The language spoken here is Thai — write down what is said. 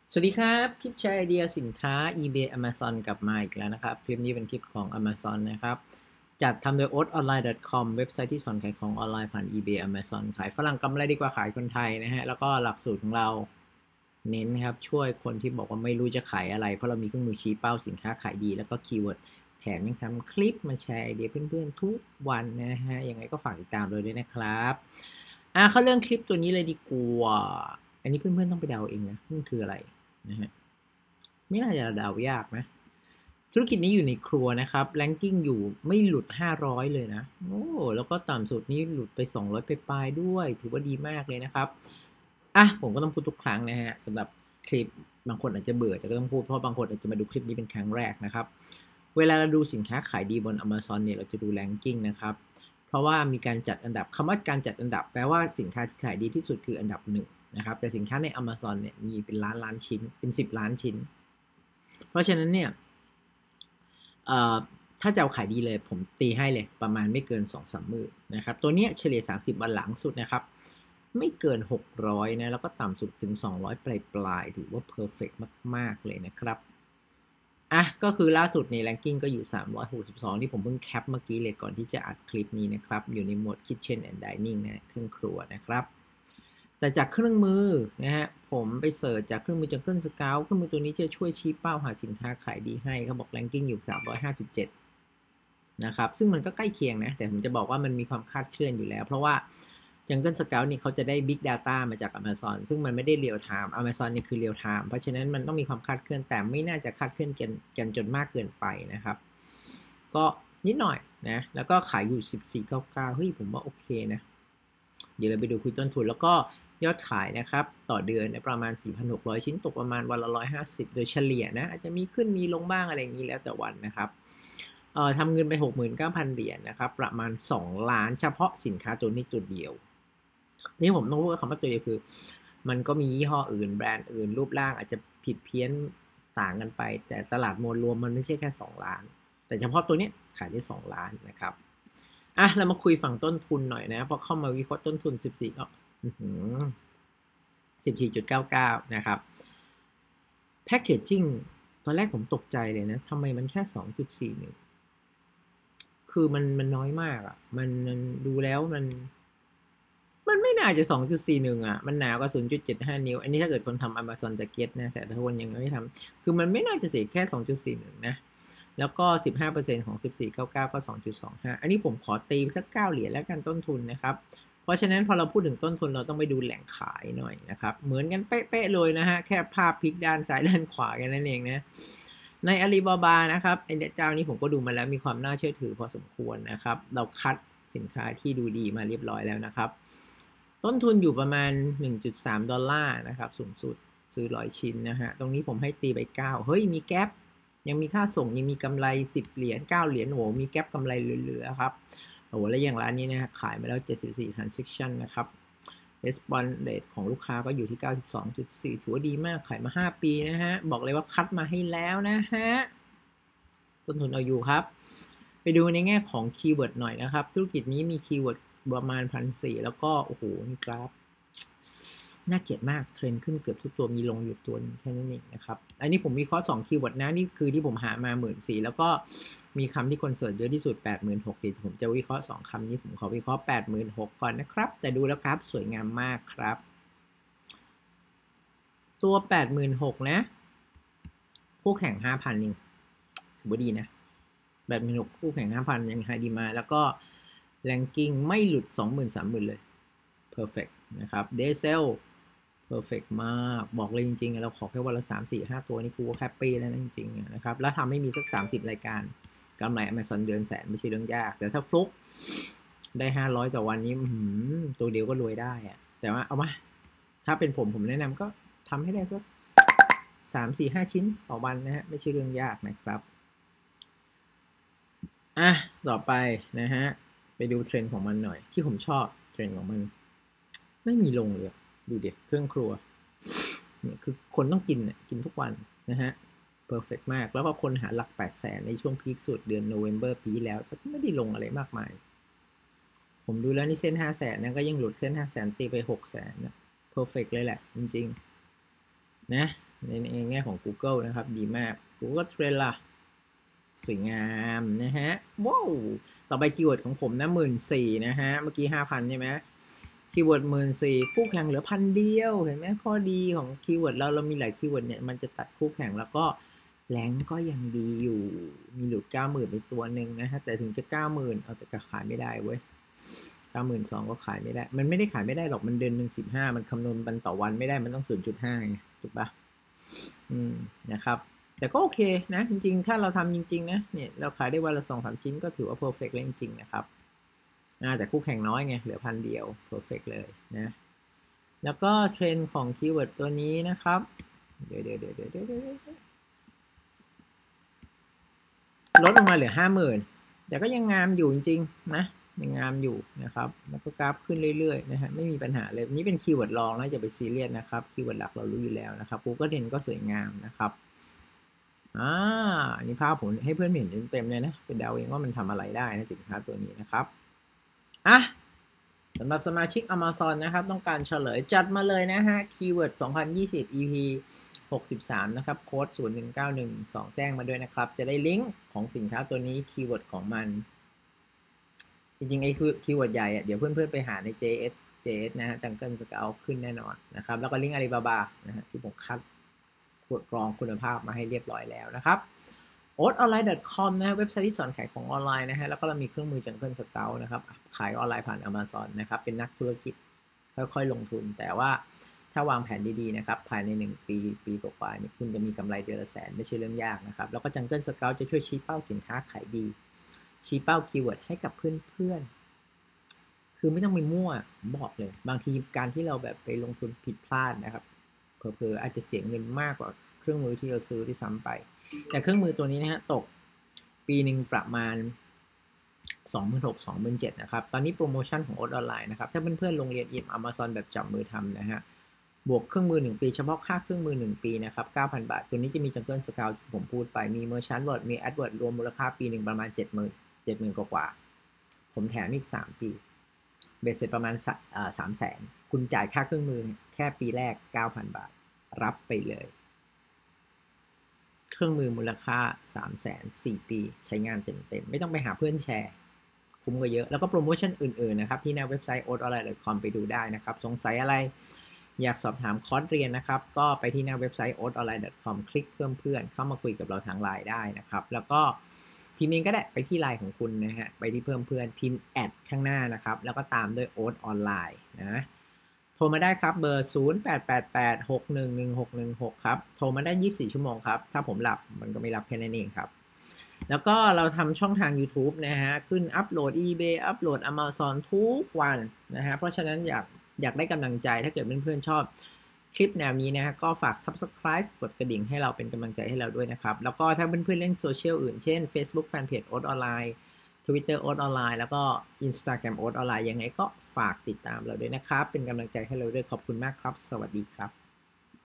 สวัสดีครับคลิปแชร์ไอเดียสินค้า eBay Amazon กลับมาอีกแล้วนะครับคลิปนี้เป็นคลิปของ Amazon นะครับจัดทำโดย oatonline.com เว็บไซต์ที่สอนขายของออนไลน์ผ่าน eBay Amazon ขายฝรั่งกำไรดีกว่าขายคนไทยนะฮะแล้วก็หลักสูตรของเราเน้นครับช่วยคนที่บอกว่าไม่รู้จะขายอะไรเพราะเรามีเครื่องมือชี้เป้าสินค้าขายดีแล้วก็คีย์เวิร์ดแถมยังทำคลิปมาแชร์ไอเดียเพื่อนๆทุกวันนะฮะยังไงก็ฝากติดตามเลยด้วยนะครับเข้าเรื่องคลิปตัวนี้เลยดีกว่าอันนี้เพื่อนๆต้องไปเดาเองนะมันคืออะไรนะฮะไม่น่าจะเดายากนะธุรกิจนี้อยู่ในครัวนะครับแรงกิ้งอยู่ไม่หลุด500เลยนะโอ้แล้วก็ต่ำสุดนี้หลุดไป200ไปปลายด้วยถือว่าดีมากเลยนะครับผมก็ต้องพูดทุกครั้งนะฮะสำหรับคลิปบางคนอาจจะเบื่อแต่ก็ต้องพูดเพราะบางคนอาจจะมาดูคลิปนี้เป็นครั้งแรกนะครับเวลาเราดูสินค้าขายดีบน Amazon เนี่ยเราจะดูแรงกิ้งนะครับเพราะว่ามีการจัดอันดับคำว่าการจัดอันดับแปลว่าสินค้าที่ขายดีที่สุดคืออันดับ1นะครับแต่สินค้าใน Amazon เนี่ยมีเป็นล้านชิ้นเป็น10ล้านชิ้นเพราะฉะนั้นเนี่ยถ้าจะเอาขายดีเลยผมตีให้เลยประมาณไม่เกิน 2-3 มื้อนะครับตัวนี้เฉลี่ย30วันหลังสุดนะครับไม่เกิน600นะแล้วก็ต่ำสุดถึง200ปลายๆถือว่าเพอร์เฟกต์มากๆเลยนะครับก็คือล่าสุดใน ranking ก็อยู่362ที่ผมเพิ่งแคปเมื่อกี้เลยก่อนที่จะอัดคลิปนี้นะครับอยู่ในโหมด Kitchen and Dining นะเครื่องครัวนะครับแต่จากเครื่องมือนะฮะผมไปเสิร์ชจากเครื่องมือ Jungle Scout เครื่องมือตัวนี้จะช่วยชี้เป้าหาสินค้าขายดีให้เขาบอก ranking อยู่357นะครับซึ่งมันก็ใกล้เคียงนะแต่ผมจะบอกว่ามันมีความคลาดเคลื่อนอยู่แล้วเพราะว่า Jungle Scout นี่เขาจะได้ Big Data มาจาก Amazon ซึ่งมันไม่ได้ Real Time Amazon นี่คือ Real Time เพราะฉะนั้นมันต้องมีความคลาดเคลื่อนแต่ไม่น่าจะคลาดเคลื่อนกันจนมากเกินไปนะครับก็นิดหน่อยนะแล้วก็ขายอยู่14.99เฮ้ยผมว่าโอเคนะเดี๋ยวเราไปดูคุยต้นทุนแล้วก็ยอดขายนะครับต่อเดือนประมาณ 4,600 ชิ้นตกประมาณวันละ150โดยเฉลี่ยนะอาจจะมีขึ้นมีลงบ้างอะไรอย่างนี้แล้วแต่วันนะครับทำเงินไป 69,000 เหรียญนะครับประมาณ2ล้านเฉพาะสินค้าตัวนี้ตัวเดียวนี่ผมต้องพูดคำว่าตัวเดียวคือมันก็มียี่ห้ออื่นแบรนด์อื่นรูปร่างอาจจะผิดเพี้ยนต่างกันไปแต่ตลาดมวลรวมมันไม่ใช่แค่2ล้านแต่เฉพาะตัวนี้ขายได้2ล้านนะครับเรามาคุยฝั่งต้นทุนหน่อยนะเพราะเข้ามาวิเคราะห์ต้นทุน14ก็14.99นะครับแพคเกจจิ้งตอนแรกผมตกใจเลยนะทำไมมันแค่2.41คือมันน้อยมากอ่ะมันดูแล้วมันไม่น่าจะ2.41อ่ะมันหนากว่า0.75นิ้วอันนี้ถ้าเกิดคนทำ Amazon จะเก็ตนะแต่ถ้าคนยังไม่ทำคือมันไม่น่าจะเสียแค่2.41นะแล้วก็15%ของ14.99ก็2.25อันนี้ผมขอตีสัก9เหรียญแล้วกันต้นทุนนะครับเพราะฉะนั้นพอเราพูดถึงต้นทุนเราต้องไปดูแหล่งขายหน่อยนะครับเหมือนกันเป๊ะๆเลยนะฮะแค่ภาพพลิกด้านซ้ายด้านขวากันนั่นเองนะในอาลีบาบานะครับไอ้เจ้านี้ผมก็ดูมาแล้วมีความน่าเชื่อถือพอสมควรนะครับเราคัดสินค้าที่ดูดีมาเรียบร้อยแล้วนะครับต้นทุนอยู่ประมาณ $1.3 นะครับสูงสุดซื้อ100ชิ้นนะฮะตรงนี้ผมให้ตีไป9เฮ้ยมีแก๊ปยังมีค่าส่งยังมีกำไร10เหรียญ9เหรียญโหมีแก๊ปกำไรเหลือๆครับโอ้โหแล้วอย่างร้านนี้นะขายมาแล้ว74 transaction นะครับ response rate ของลูกค้าก็อยู่ที่ 92.4 ถือว่าดีมากขายมา5ปีนะฮะบอกเลยว่าคัดมาให้แล้วนะฮะต้นทุนเอาอยู่ครับไปดูในแง่ของคีย์เวิร์ดหน่อยนะครับธุรกิจนี้มีคีย์เวิร์ดประมาณ 1,400 แล้วก็โอ้โหนี่กราฟน่าเกลียดมากเทรนขึ้นเกือบทุกตัวมีลงอยู่ตัวนึงแค่นั้นเองนะครับอันนี้ผมมีข้อ2คีย์เวิร์ดนะนี่คือที่ผมหามา 14,000 แล้วก็มีคำที่คนเสิร์ชเยอะที่สุด 86,000 ที่ผมจะวิเคราะห์2คำนี้ผมขอวิเคราะห์ 86,000 ก่อนนะครับแต่ดูแล้วกราฟสวยงามมากครับตัว 86,000 นะคู่แข่ง 5,000 นี่ถือว่าดีนะแบบมีคู่แข่ง 5,000 ยังไฮดีมาแล้วก็แรงกิ้งไม่หลุด 20,000 30,000 เลย perfect นะครับเดซเซล perfect มากบอกเลยจริงๆเราขอแค่วันละ3 4 5ตัวนี่กูก็แฮปปี้แล้วนะจริงๆนะครับแล้วทำให้มีสัก30รายการกำไร Amazon เดือนแสนไม่ใช่เรื่องยากแต่ถ้าฟลุกได้500ต่อวันนี้ตัวเดียวก็รวยได้อะแต่ว่าเอามาถ้าเป็นผมแนะนำก็ทำให้ได้สัก3-4-5 ชิ้นต่อวันนะฮะไม่ใช่เรื่องยากนะครับต่อไปนะฮะไปดูเทรนด์ของมันหน่อยที่ผมชอบเทรนด์ของมันไม่มีลงเลยดูเด็กเครื่องครัวเนี่ยคือคนต้องกินเนี่ยกินทุกวันนะฮะเพอร์เฟกต์มากแล้วก็คนหาหลัก800,000ในช่วงพีคสุดเดือนโนเวม ber ปีแล้วก็ไม่ได้ลงอะไรมากมายผมดูแล้วนี่เส้น500,000นะก็ยังหลุดเส้น500,000ตีไป600,000นะเพอร์เฟกต์เลยแหละจริงๆนะในแง่ของ Google นะครับดีมาก Google Trend ล่ะสวยงามนะฮะว้าวต่อไปคีย์เวิร์ดของผมนะ14,000นะฮะเมื่อกี้ 5,000 ใช่ไหมคีย์เวิร์ด14,000คู่แข่งเหลือ1,000เดียวเห็นไหมข้อดีของคีย์เวิร์ดเรามีหลายคีย์เวิร์ดเนี่ยมันจะตัดคู่แข่งแล้วก็แรงก็ยังดีอยู่มีหลุด 90,000 ไปตัวหนึ่งนะฮะแต่ถึงจะ 90,000 เอาแต่ขายไม่ได้เว้ย 92,000 ก็ขายไม่ได้มันไม่ได้ขายไม่ได้หรอกมันเดือนหนึ่ง15มันคำนวณวันต่อวันไม่ได้มันต้อง 0.5 ไงถูกปะนะครับแต่ก็โอเคนะจริงๆถ้าเราทำจริงๆนะเนี่ยเราขายได้วันละ 2-3 ชิ้นก็ถือว่า perfect เลยจริงๆนะครับแต่คู่แข่งน้อยไงเหลือ1,000เดียว perfect เลยนะแล้วก็เทรนด์ของคีย์เวิร์ดตัวนี้นะครับเดี๋ยวลดลงมาเหลือ 50,000 แต่ก็ยังงามอยู่จริงๆนะยังงามอยู่นะครับแล้วก็กราฟขึ้นเรื่อยๆนะฮะไม่มีปัญหาเลยนี่เป็นคีย์เวิร์ดรองนะอย่าไปซีเรียสนะครับคีย์เวิร์ดหลักเรารู้อยู่แล้วนะครับ Google Trend ก็สวยงามนะครับอันนี้ภาพผมให้เพื่อนเห็นเต็มๆเลยนะเป็นเดาเองว่ามันทำอะไรได้นะสินค้าตัวนี้นะครับสำหรับสมาชิก Amazon นะครับต้องการเฉลยจัดมาเลยนะฮะคีย์เวิร์ด2020 EP 63นะครับโค้ด019112แจ้งมาด้วยนะครับจะได้ลิงก์ของสินค้าตัวนี้คีย์เวิร์ดของมันจริงๆไอ้คีย์เวิร์ดใหญ่เดี๋ยวเพื่อนๆไปหาใน JS นะฮะ Jungle Scout ขึ้นแน่นอนนะครับแล้วก็ลิงก์ Alibaba นะฮะที่ผมคัดกรองคุณภาพมาให้เรียบร้อยแล้วนะครับ oatonline.com นะเว็บไซต์ที่สอนขายของออนไลน์นะฮะแล้วก็เรามีเครื่องมือ Jungle Scout นะครับขายออนไลน์ผ่าน Amazon นะครับเป็นนักธุรกิจค่อยๆลงทุนแต่ว่าถ้าวางแผนดีๆนะครับภายใน1ปีกว่าๆนี้คุณจะมีกำไรเดือนละแสนไม่ใช่เรื่องยากนะครับแล้วก็ Jungle Scout จะช่วยชี้เป้าสินค้าขายดีชี้เป้าคีย์เวิร์ดให้กับเพื่อนๆคือไม่ต้องไปมั่วบอกเลยบางทีการที่เราแบบไปลงทุนผิดพลาดนะครับเผลอๆอาจจะเสียเงินมากกว่าเครื่องมือที่เราซื้อที่ซ้ำไปแต่เครื่องมือตัวนี้นะฮะตกปีหนึ่งประมาณ 26,000-27,000 นะครับตอนนี้โปรโมชั่นของโอ๊ตออนไลน์นะครับถ้าเพื่อนๆโรงเรียนอิม Amazon แบบจับมือทำนะฮะบวกเครื่องมือ1ปีเฉพาะค่าเครื่องมือ1ปีนะครับ 9,000 บาทตัวนี้จะมี Jungle Scout ที่ผมพูดไปมี Merchant Word มี AdWords รวมมูลค่าปีหนึ่งประมาณ 70,000 กว่าผมแถมอีก3ปีเบสเสร็จประมาณ300,000คุณจ่ายค่าเครื่องมือแค่ปีแรก 9,000 บาทรับไปเลยเครื่องมือมูลค่า 300,000 4 ปีใช้งานเต็มๆไม่ต้องไปหาเพื่อนแชร์คุ้มกว่าเยอะแล้วก็โปรโมชั่นอื่นๆนะครับที่หน้าเว็บไซต์ oatonline.com ไปดูได้นะครับสงสัยอะไรอยากสอบถามคอร์สเรียนนะครับก็ไปที่หน้าเว็บไซต์ oatonline.com คลิกเพิ่มเพื่อนเข้ามาคุยกับเราทางไลน์ได้นะครับแล้วก็พิมพ์เองก็ได้ไปที่ไลน์ของคุณนะฮะไปที่เพิ่มเพื่อนพิมพ์แอดข้างหน้านะครับแล้วก็ตามด้วย oat online นะโทรมาได้ครับเบอร์ 0888611616 ครับโทรมาได้24 ชั่วโมงครับถ้าผมหลับมันก็ไม่รับแค่นั้นเองครับแล้วก็เราทำช่องทาง YouTube นะฮะขึ้นอัปโหลด eBay อัปโหลด Amazon ทุกวันนะฮะเพราะฉะนั้นอยากได้กำลังใจถ้าเกิดเพื่อนๆชอบคลิปแนวนี้นะฮะก็ฝาก Subscribe กดกระดิ่งให้เราเป็นกำลังใจให้เราด้วยนะครับแล้วก็ถ้าเพื่อนๆเล่นโซเชียลอื่นเช่น Facebook Fanpage โอ๊ตออนไลน์ Twitter โอ๊ตออนไลน์แล้วก็ Instagram โอ๊ตออนไลน์ยังไงก็ฝากติดตามเราด้วยนะครับเป็นกำลังใจให้เราด้วยขอบคุณมากครับสวัสดีครับ